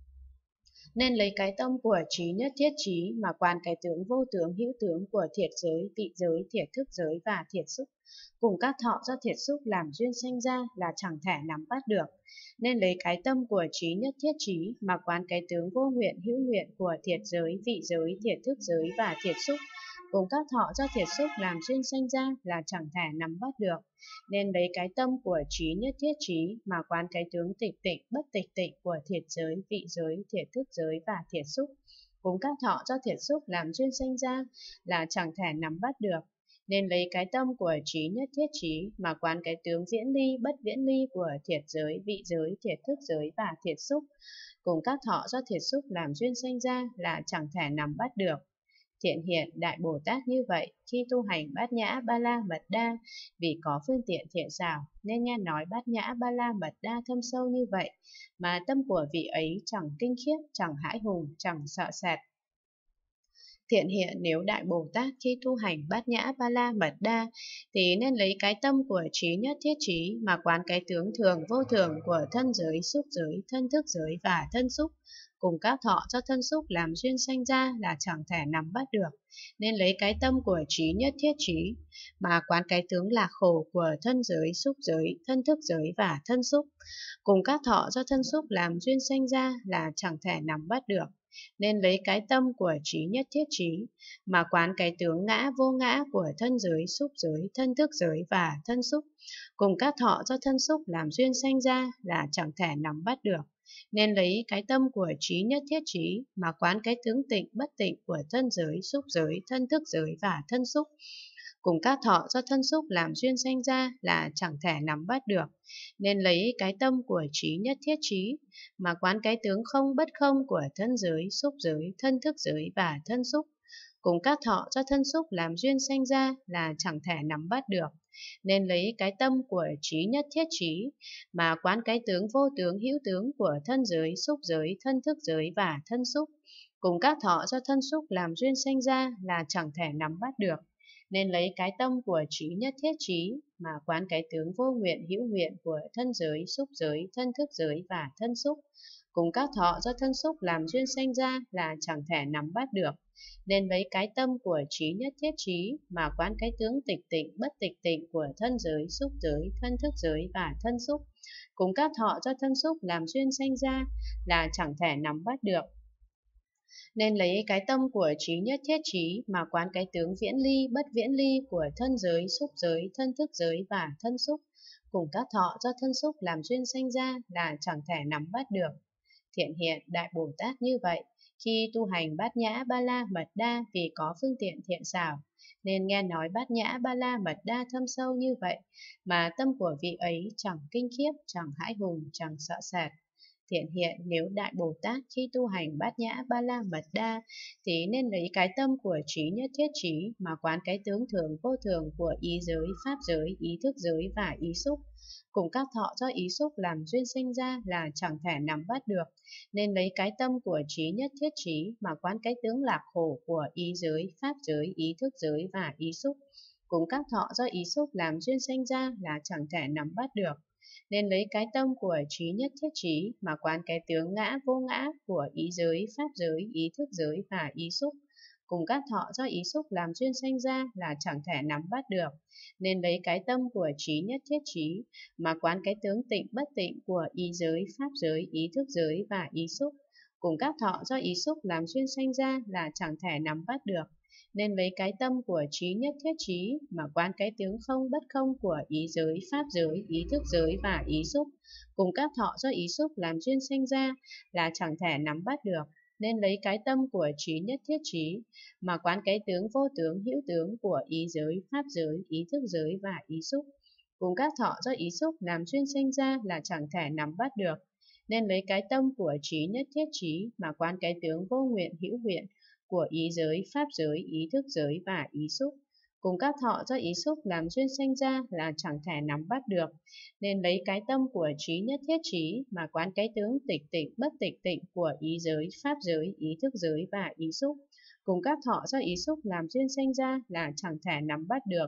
A: Nên lấy cái tâm của trí nhất thiết trí mà quán cái tướng vô tướng hữu tướng của thiệt giới, vị giới, thiệt thức giới và thiệt xúc, cùng các thọ do thiệt xúc làm duyên sanh ra là chẳng thể nắm bắt được. Nên lấy cái tâm của trí nhất thiết trí mà quán cái tướng vô nguyện hữu nguyện của thiệt giới, vị giới, thiệt thức giới và thiệt xúc, cùng các thọ do thiệt xúc làm duyên sanh ra là chẳng thể nắm bắt được. Nên lấy cái tâm của trí nhất thiết trí mà quán cái tướng tịch tịnh bất tịch tịnh của thiệt giới, vị giới, thiệt thức giới và thiệt xúc, cùng các thọ do thiệt xúc làm duyên sanh ra là chẳng thể nắm bắt được. Nên lấy cái tâm của trí nhất thiết trí mà quán cái tướng viễn ly bất viễn ly của thiệt giới, vị giới, thiệt thức giới và thiệt xúc, cùng các thọ do thiệt xúc làm duyên sanh ra là chẳng thể nắm bắt được. Thiện hiện Đại Bồ Tát như vậy, khi tu hành Bát Nhã Ba La Mật Đa vì có phương tiện thiện xảo, nên nghe nói Bát Nhã Ba La Mật Đa thâm sâu như vậy, mà tâm của vị ấy chẳng kinh khiếp, chẳng hãi hùng, chẳng sợ sệt. Thiện hiện nếu Đại Bồ Tát khi tu hành Bát Nhã Ba La Mật Đa thì nên lấy cái tâm của trí nhất thiết trí mà quán cái tướng thường vô thường của thân giới, xúc giới, thân thức giới và thân xúc, cùng các thọ do thân xúc làm duyên sanh ra là chẳng thể nắm bắt được. Nên lấy cái tâm của trí nhất thiết trí mà quán cái tướng lạc khổ của thân giới, xúc giới, thân thức giới và thân xúc, cùng các thọ do thân xúc làm duyên sanh ra là chẳng thể nắm bắt được. Nên lấy cái tâm của trí nhất thiết trí mà quán cái tướng ngã vô ngã của thân giới, xúc giới, thân thức giới và thân xúc, cùng các thọ do thân xúc làm duyên sanh ra là chẳng thể nắm bắt được. Nên lấy cái tâm của trí nhất thiết trí mà quán cái tướng tịnh bất tịnh của thân giới, xúc giới, thân thức giới và thân xúc, cùng các thọ do thân xúc làm duyên sanh ra là chẳng thể nắm bắt được. Nên lấy cái tâm của trí nhất thiết trí mà quán cái tướng không bất không của thân giới, xúc giới, thân thức giới và thân xúc, cùng các thọ do thân xúc làm duyên sanh ra là chẳng thể nắm bắt được. Nên lấy cái tâm của trí nhất thiết trí mà quán cái tướng vô tướng hữu tướng của thân giới, xúc giới, thân thức giới và thân xúc, cùng các thọ do thân xúc làm duyên sanh ra là chẳng thể nắm bắt được. Nên lấy cái tâm của trí nhất thiết trí mà quán cái tướng vô nguyện hữu nguyện của thân giới, xúc giới, thân thức giới và thân xúc, cùng các thọ do thân xúc làm duyên sanh ra là chẳng thể nắm bắt được. Nên lấy cái tâm của trí nhất thiết trí mà quán cái tướng tịch tịnh bất tịch tịnh của thân giới, xúc giới, thân thức giới và thân xúc, cùng các thọ do thân xúc làm duyên sanh ra là chẳng thể nắm bắt được. Nên lấy cái tâm của trí nhất thiết trí mà quán cái tướng viễn ly bất viễn ly của thân giới, xúc giới, thân thức giới và thân xúc, cùng các thọ do thân xúc làm duyên sanh ra là chẳng thể nắm bắt được. Thiện hiện Đại Bồ Tát như vậy, khi tu hành Bát Nhã Ba La Mật Đa vì có phương tiện thiện xảo, nên nghe nói Bát Nhã Ba La Mật Đa thâm sâu như vậy, mà tâm của vị ấy chẳng kinh khiếp, chẳng hãi hùng, chẳng sợ sệt. Thiện hiện nếu Đại Bồ Tát khi tu hành Bát Nhã Ba La Mật Đa thì nên lấy cái tâm của trí nhất thiết trí mà quán cái tướng thường vô thường của ý giới, pháp giới, ý thức giới và ý xúc, cùng các thọ do ý xúc làm duyên sanh ra là chẳng thể nắm bắt được. Nên lấy cái tâm của trí nhất thiết trí mà quán cái tướng lạc khổ của ý giới, pháp giới, ý thức giới và ý xúc, cùng các thọ do ý xúc làm duyên sanh ra là chẳng thể nắm bắt được. nên lấy cái tâm của trí nhất thiết trí mà quán cái tướng ngã vô ngã của ý giới, pháp giới, ý thức giới và ý xúc, cùng các thọ do ý xúc làm duyên sanh ra là chẳng thể nắm bắt được, nên lấy cái tâm của trí nhất thiết trí mà quán cái tướng tịnh bất tịnh của ý giới, pháp giới, ý thức giới và ý xúc, cùng các thọ do ý xúc làm duyên sanh ra là chẳng thể nắm bắt được, nên lấy cái tâm của trí nhất thiết trí mà quán cái tướng không bất không của ý giới, pháp giới, ý thức giới và ý xúc, cùng các thọ do ý xúc làm duyên sanh ra là chẳng thể nắm bắt được, nên lấy cái tâm của trí nhất thiết trí mà quán cái tướng vô tướng hữu tướng của ý giới, pháp giới, ý thức giới và ý xúc, cùng các thọ do ý xúc làm duyên sanh ra là chẳng thể nắm bắt được, nên lấy cái tâm của trí nhất thiết trí mà quán cái tướng vô nguyện hữu nguyện của ý giới, pháp giới, ý thức giới và ý xúc, cùng các thọ do ý xúc làm duyên sanh ra là chẳng thể nắm bắt được, nên lấy cái tâm của trí nhất thiết trí mà quán cái tướng tịch tịnh bất tịch tịnh của ý giới, pháp giới, ý thức giới và ý xúc, cùng các thọ do ý xúc làm duyên sanh ra là chẳng thể nắm bắt được,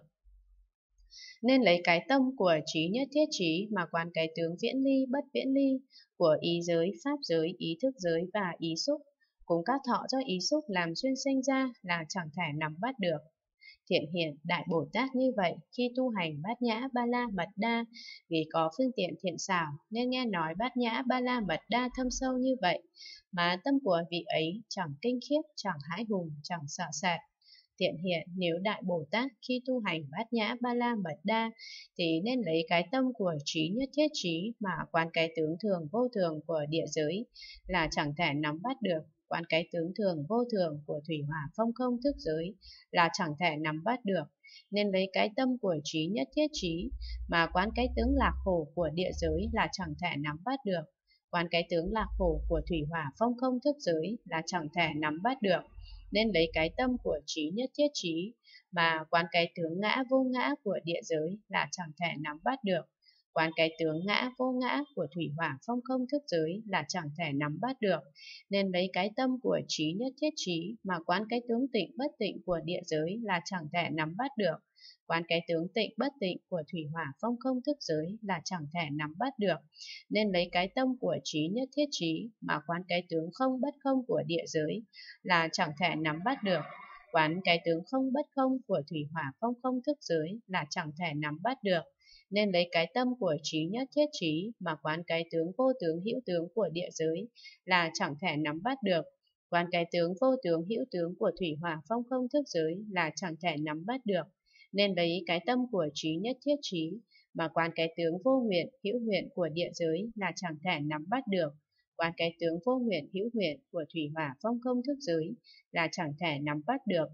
A: nên lấy cái tâm của trí nhất thiết trí mà quán cái tướng viễn ly bất viễn ly của ý giới, pháp giới, ý thức giới và ý xúc, cùng các thọ do ý xúc làm duyên sanh ra là chẳng thể nắm bắt được. Thiện hiện Đại Bồ Tát như vậy khi tu hành Bát Nhã Ba La Mật Đa, vì có phương tiện thiện xảo nên nghe nói Bát Nhã Ba La Mật Đa thâm sâu như vậy, mà tâm của vị ấy chẳng kinh khiếp, chẳng hãi hùng, chẳng sợ sệt. Thiện hiện nếu Đại Bồ Tát khi tu hành Bát Nhã Ba La Mật Đa thì nên lấy cái tâm của trí nhất thiết trí mà quán cái tướng thường vô thường của địa giới là chẳng thể nắm bắt được, quán cái tướng thường vô thường của thủy hỏa phong không thức giới là chẳng thể nắm bắt được, nên lấy cái tâm của trí nhất thiết trí mà quán cái tướng lạc khổ của địa giới là chẳng thể nắm bắt được, quán cái tướng lạc khổ của thủy hỏa phong không thức giới là chẳng thể nắm bắt được, nên lấy cái tâm của trí nhất thiết trí mà quán cái tướng ngã vô ngã của địa giới là chẳng thể nắm bắt được, quán cái tướng ngã vô ngã của thủy hỏa phong không thức giới là chẳng thể nắm bắt được, nên lấy cái tâm của trí nhất thiết trí mà quán cái tướng tịnh bất tịnh của địa giới là chẳng thể nắm bắt được, quán cái tướng tịnh bất tịnh của thủy hỏa phong không thức giới là chẳng thể nắm bắt được, nên lấy cái tâm của trí nhất thiết trí mà quán cái tướng không bất không của địa giới là chẳng thể nắm bắt được, quán cái tướng không bất không của thủy hỏa phong không thức giới là chẳng thể nắm bắt được, nên lấy cái tâm của trí nhất thiết trí mà quán cái tướng vô tướng hữu tướng của địa giới là chẳng thể nắm bắt được, quán cái tướng vô tướng hữu tướng của thủy hỏa phong không thức giới là chẳng thể nắm bắt được, nên lấy cái tâm của trí nhất thiết trí mà quán cái tướng vô nguyện hữu nguyện của địa giới là chẳng thể nắm bắt được, quán cái tướng vô nguyện hữu nguyện của thủy hỏa phong không thức giới là chẳng thể nắm bắt được,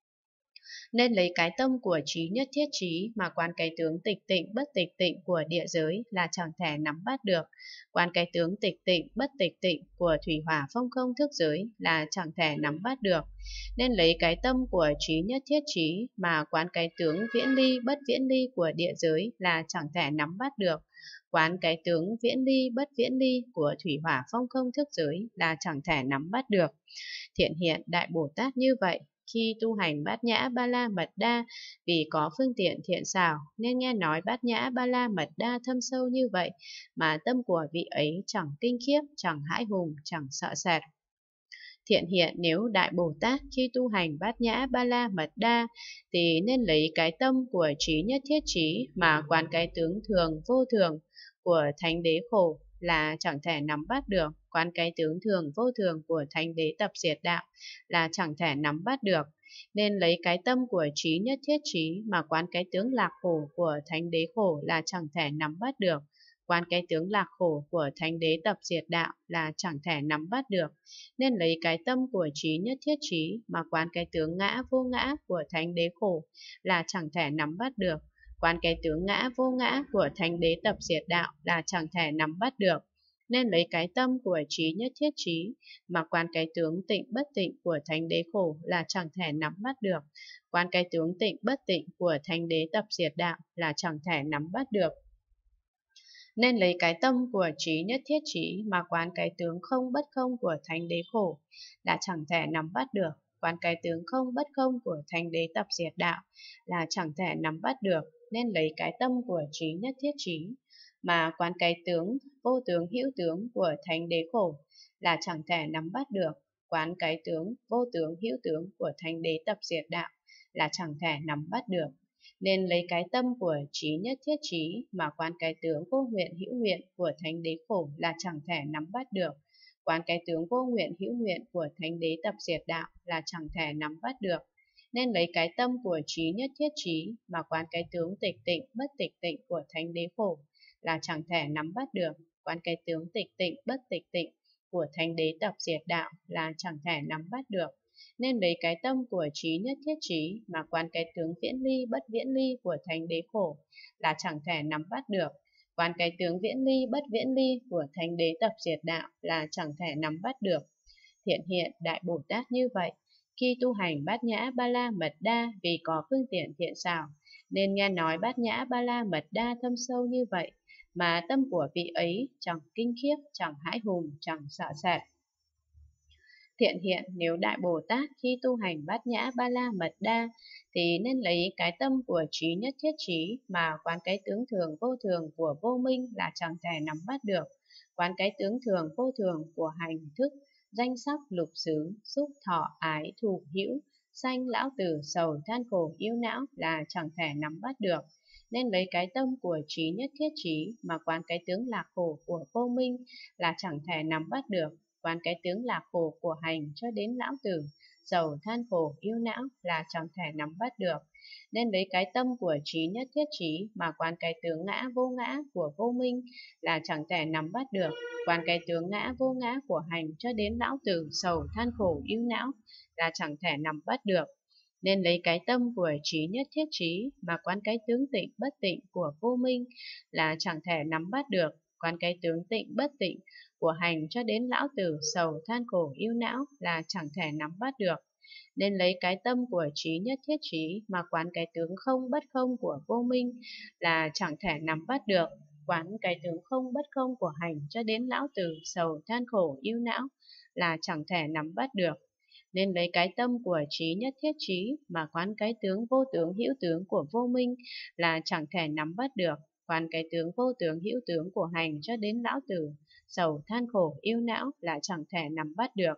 A: nên lấy cái tâm của trí nhất thiết trí mà quán cái tướng tịch tịnh bất tịch tịnh của địa giới là chẳng thể nắm bắt được, quán cái tướng tịch tịnh bất tịch tịnh của thủy hỏa phong không thức giới là chẳng thể nắm bắt được, nên lấy cái tâm của trí nhất thiết trí mà quán cái tướng viễn ly bất viễn ly của địa giới là chẳng thể nắm bắt được, quán cái tướng viễn ly bất viễn ly của thủy hỏa phong không thức giới là chẳng thể nắm bắt được. Thiện hiện Đại Bồ Tát như vậy khi tu hành Bát Nhã Ba La Mật Đa, vì có phương tiện thiện xảo nên nghe nói Bát Nhã Ba La Mật Đa thâm sâu như vậy, mà tâm của vị ấy chẳng kinh khiếp, chẳng hãi hùng, chẳng sợ sệt. Thiện hiện nếu Đại Bồ Tát khi tu hành Bát Nhã Ba La Mật Đa thì nên lấy cái tâm của trí nhất thiết trí mà quán cái tướng thường vô thường của thánh đế khổ là chẳng thể nắm bắt được, quán cái tướng thường vô thường của thánh đế tập diệt đạo là chẳng thể nắm bắt được, nên lấy cái tâm của trí nhất thiết trí mà quán cái tướng lạc khổ của thánh đế khổ là chẳng thể nắm bắt được, quán cái tướng lạc khổ của thánh đế tập diệt đạo là chẳng thể nắm bắt được, nên lấy cái tâm của trí nhất thiết trí mà quán cái tướng ngã vô ngã của thánh đế khổ là chẳng thể nắm bắt được, quán cái tướng ngã vô ngã của thánh đế tập diệt đạo là chẳng thể nắm bắt được, nên lấy cái tâm của trí nhất thiết trí mà quán cái tướng tịnh bất tịnh của thánh đế khổ là chẳng thể nắm bắt được, quán cái tướng tịnh bất tịnh của thánh đế tập diệt đạo là chẳng thể nắm bắt được, nên lấy cái tâm của trí nhất thiết trí mà quán cái tướng không bất không của thánh đế khổ là chẳng thể nắm bắt được, quán cái tướng không bất không của thánh đế tập diệt đạo là chẳng thể nắm bắt được, nên lấy cái tâm của trí nhất thiết trí mà quán cái tướng vô tướng hữu tướng của thánh đế khổ là chẳng thể nắm bắt được, quán cái tướng vô tướng hữu tướng của thánh đế tập diệt đạo là chẳng thể nắm bắt được. Nên lấy cái tâm của trí nhất thiết trí mà quán cái tướng vô nguyện hữu nguyện của thánh đế khổ là chẳng thể nắm bắt được, quán cái tướng vô nguyện hữu nguyện của thánh đế tập diệt đạo là chẳng thể nắm bắt được. Nên lấy cái tâm của trí nhất thiết trí mà quán cái tướng tịch tịnh bất tịch tịnh của thánh đế khổ là chẳng thể nắm bắt được, quán cái tướng tịch tịnh bất tịch tịnh của thánh đế tập diệt đạo là chẳng thể nắm bắt được. Nên lấy cái tâm của trí nhất thiết trí mà quán cái tướng viễn ly bất viễn ly của thánh đế khổ là chẳng thể nắm bắt được, quán cái tướng viễn ly bất viễn ly của thánh đế tập diệt đạo là chẳng thể nắm bắt được. Thiện hiện Đại Bồ Tát như vậy, khi tu hành Bát Nhã Ba La Mật Đa vì có phương tiện thiện xảo, nên nghe nói Bát Nhã Ba La Mật Đa thâm sâu như vậy, mà tâm của vị ấy chẳng kinh khiếp, chẳng hãi hùng, chẳng sợ sệt. Thiện hiện nếu Đại Bồ Tát khi tu hành Bát Nhã Ba La Mật Đa thì nên lấy cái tâm của trí nhất thiết trí mà quán cái tướng thường vô thường của vô minh là chẳng thể nắm bắt được, quán cái tướng thường vô thường của hành thức, danh sắc lục xứ, xúc thọ ái thủ hữu, sanh lão tử sầu than khổ yêu não là chẳng thể nắm bắt được. Nên lấy cái tâm của trí nhất thiết trí mà quán cái tướng lạc khổ của vô minh là chẳng thể nắm bắt được, quán cái tướng lạc khổ của hành cho đến lão tử sầu than khổ yêu não là chẳng thể nắm bắt được. Nên lấy cái tâm của trí nhất thiết trí mà quán cái tướng ngã vô ngã của vô minh là chẳng thể nắm bắt được, quán cái tướng ngã vô ngã của hành cho đến lão tử sầu than khổ yêu não là chẳng thể nắm bắt được. Nên lấy cái tâm của trí nhất thiết trí mà quán cái tướng tịnh bất tịnh của vô minh là chẳng thể nắm bắt được, quán cái tướng tịnh bất tịnh của hành cho đến lão tử sầu than khổ yêu não là chẳng thể nắm bắt được. Nên lấy cái tâm của trí nhất thiết trí mà quán cái tướng không bất không của vô minh là chẳng thể nắm bắt được, quán cái tướng không bất không của hành cho đến lão tử sầu than khổ yêu não là chẳng thể nắm bắt được. Nên lấy cái tâm của trí nhất thiết trí mà quán cái tướng vô tướng hữu tướng của vô minh là chẳng thể nắm bắt được, quán cái tướng vô tướng hữu tướng của hành cho đến lão tử sầu than khổ yêu não là chẳng thể nắm bắt được.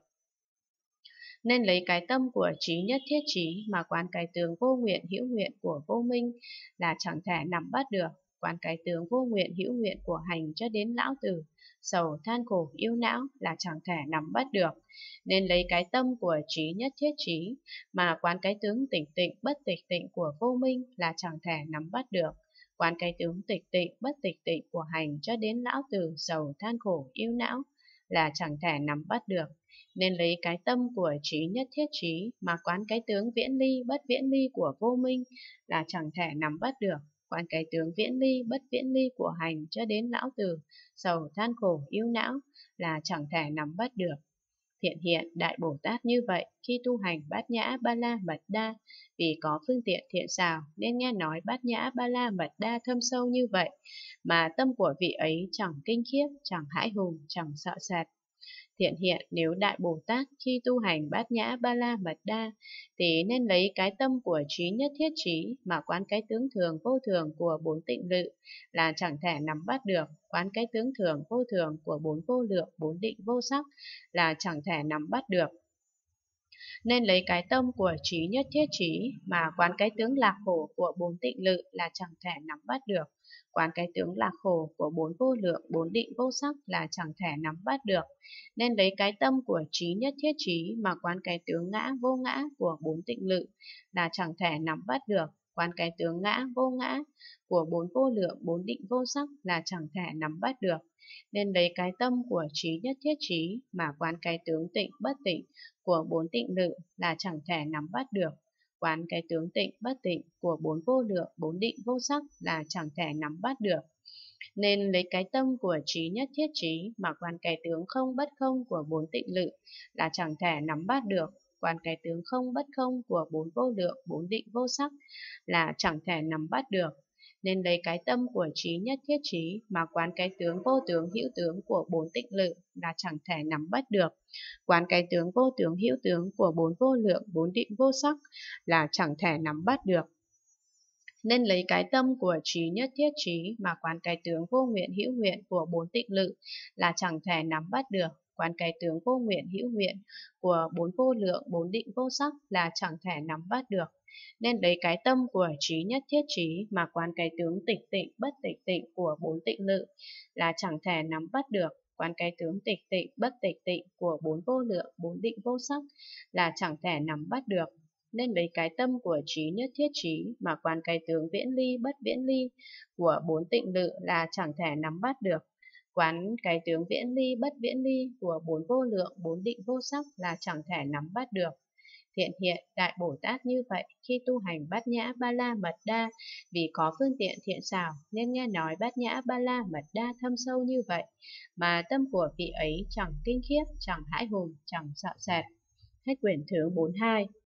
A: Nên lấy cái tâm của trí nhất thiết trí mà quán cái tướng vô nguyện hữu nguyện của vô minh là chẳng thể nắm bắt được, quán cái tướng vô nguyện hữu nguyện của hành cho đến lão tử sầu than khổ yêu não là chẳng thể nắm bắt được. Nên lấy cái tâm của trí nhất thiết trí mà quán cái tướng tịch tịnh bất tịch tịnh của vô minh là chẳng thể nắm bắt được, quán cái tướng tịch tịnh bất tịch tịnh của hành cho đến lão tử sầu than khổ yêu não là chẳng thể nắm bắt được. Nên lấy cái tâm của trí nhất thiết trí mà quán cái tướng viễn ly bất viễn ly của vô minh là chẳng thể nắm bắt được, quán cái tướng viễn ly bất viễn ly của hành cho đến lão tử sầu than khổ yêu não là chẳng thể nắm bắt được. Thiện hiện Đại Bồ Tát như vậy, khi tu hành Bát Nhã Ba La Mật Đa vì có phương tiện thiện xảo nên nghe nói Bát Nhã Ba La Mật Đa thâm sâu như vậy, mà tâm của vị ấy chẳng kinh khiếp, chẳng hãi hùng, chẳng sợ sệt. Thiện hiện nếu Đại Bồ Tát khi tu hành Bát Nhã Ba La Mật Đa thì nên lấy cái tâm của trí nhất thiết trí mà quán cái tướng thường vô thường của bốn tịnh lự là chẳng thể nắm bắt được, quán cái tướng thường vô thường của bốn vô lượng bốn định vô sắc là chẳng thể nắm bắt được. Nên lấy cái tâm của trí nhất thiết trí mà quán cái tướng lạc khổ của bốn tịnh lự là chẳng thể nắm bắt được, quán cái tướng lạc khổ của bốn vô lượng bốn định vô sắc là chẳng thể nắm bắt được. Nên lấy cái tâm của trí nhất thiết trí mà quán cái tướng ngã vô ngã của bốn tịnh lự là chẳng thể nắm bắt được, quán cái tướng ngã vô ngã của bốn vô lượng bốn định vô sắc là chẳng thể nắm bắt được. Nên lấy cái tâm của trí nhất thiết trí mà quán cái tướng tịnh bất tịnh của bốn tịnh lự là chẳng thể nắm bắt được, quán cái tướng tịnh bất tịnh của bốn vô lượng bốn định vô sắc là chẳng thể nắm bắt được. Nên lấy cái tâm của trí nhất thiết trí mà quán cái tướng không bất không của bốn tịnh lự là chẳng thể nắm bắt được, quán cái tướng không bất không của bốn vô lượng bốn định vô sắc là chẳng thể nắm bắt được. Nên lấy cái tâm của trí nhất thiết trí mà quán cái tướng vô tướng hữu tướng của bốn tịnh lự là chẳng thể nắm bắt được, quán cái tướng vô tướng hữu tướng của bốn vô lượng bốn định vô sắc là chẳng thể nắm bắt được. Nên lấy cái tâm của trí nhất thiết trí mà quán cái tướng vô nguyện hữu nguyện của bốn tịnh lự là chẳng thể nắm bắt được. Quán cái tướng vô nguyện hữu nguyện của bốn vô lượng bốn định vô sắc là chẳng thể nắm bắt được. Nên lấy cái tâm của trí nhất thiết trí mà quán cái tướng tịch tịnh bất tịch tịnh của bốn tịnh lự là chẳng thể nắm bắt được. Quán cái tướng tịch tịnh bất tịch tịnh của bốn vô lượng bốn định vô sắc là chẳng thể nắm bắt được. Nên lấy cái tâm của trí nhất thiết trí mà quán cái tướng viễn ly bất viễn ly của bốn tịnh lự là chẳng thể nắm bắt được. Quán cái tướng viễn ly bất viễn ly của bốn vô lượng bốn định vô sắc là chẳng thể nắm bắt được. Thiện hiện Đại Bồ Tát như vậy khi tu hành Bát Nhã Ba La Mật Đa, vì có phương tiện thiện xảo nên nghe nói Bát Nhã Ba La Mật Đa thâm sâu như vậy, mà tâm của vị ấy chẳng kinh khiếp, chẳng hãi hùng, chẳng sợ sệt. Hết quyển thứ bốn mươi hai.